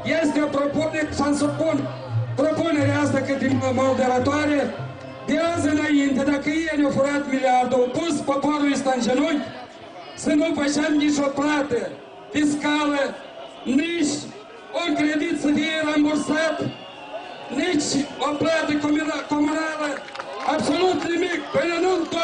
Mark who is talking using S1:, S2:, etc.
S1: este să supun propunerea asta către moderatoare. De azi înainte, dacă ei ne-au furat miliardul, au pus poporul ăsta în genunchi, să nu facem nici o plată fiscală, nici un credit să fie rambursat, nici o plată comunală, absolut nimic, până nu